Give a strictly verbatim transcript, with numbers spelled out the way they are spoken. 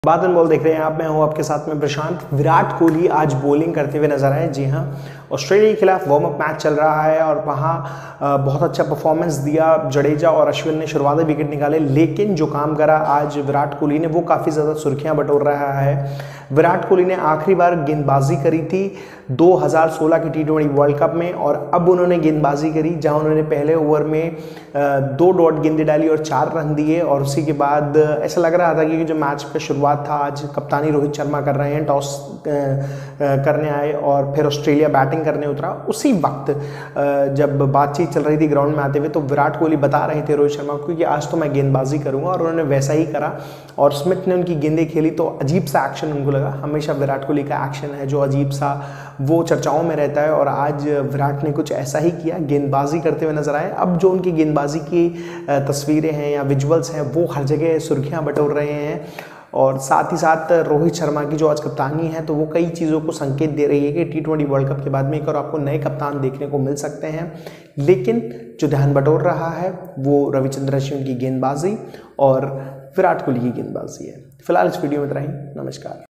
बाद में बॉल देख रहे हैं आप, मैं हूं आपके साथ में प्रशांत। विराट कोहली आज बॉलिंग करते हुए नजर आए। जी हां, ऑस्ट्रेलिया के खिलाफ वार्म अप मैच चल रहा है और वहां बहुत अच्छा परफॉर्मेंस दिया जडेजा और अश्विन ने, शुरुआती विकेट निकाले, लेकिन जो काम करा आज विराट कोहली ने वो काफ़ी ज़्यादा सुर्खियां बटोर रहा है। विराट कोहली ने आखिरी बार गेंदबाजी करी थी दो हज़ार सोलह के टी ट्वेंटी वर्ल्ड कप में और अब उन्होंने गेंदबाजी करी जहां उन्होंने पहले ओवर में दो डॉट गेंदें डाली और चार रन दिए और उसी के बाद ऐसा लग रहा था कि जो मैच का शुरुआत था, आज कप्तानी रोहित शर्मा कर रहे हैं, टॉस करने आए और फिर ऑस्ट्रेलिया बैटिंग करने उतरा। उसी वक्त जब बातचीत चल रही थी ग्राउंड में आते हुए तो विराट कोहली बता रहे थे रोहित शर्मा को कि आज तो मैं गेंदबाजी करूंगा और उन्होंने वैसा ही करा और स्मिथ ने उनकी गेंदें खेली तो अजीब सा एक्शन उनको लगा। हमेशा विराट कोहली का एक्शन है जो अजीब सा वो चर्चाओं में रहता है और आज विराट ने कुछ ऐसा ही किया, गेंदबाजी करते हुए नजर आए। अब जो उनकी गेंदबाजी की तस्वीरें हैं या विजुअल्स हैं वो हर जगह सुर्खियां बटोर रहे हैं और साथ ही साथ रोहित शर्मा की जो आज कप्तानी है तो वो कई चीज़ों को संकेत दे रही है कि टी ट्वेंटी वर्ल्ड कप के बाद में एक और आपको नए कप्तान देखने को मिल सकते हैं। लेकिन जो ध्यान बटोर रहा है वो रविचंद्रन अश्विन की गेंदबाजी और विराट कोहली की गेंदबाजी है। फिलहाल इस वीडियो में इतना ही। नमस्कार।